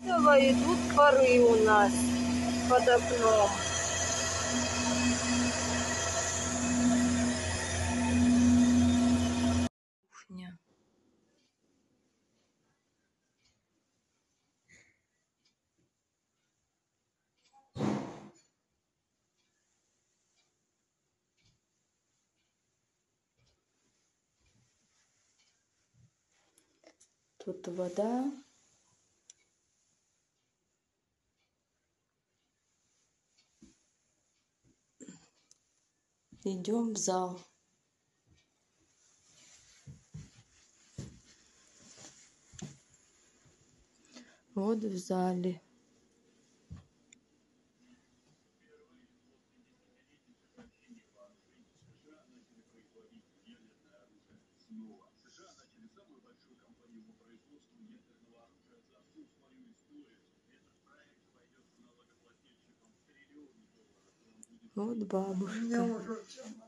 Давай, идут пары у нас под окном. Кухня. Тут вода. Идем в зал. Вот в зале. Вот бабушка.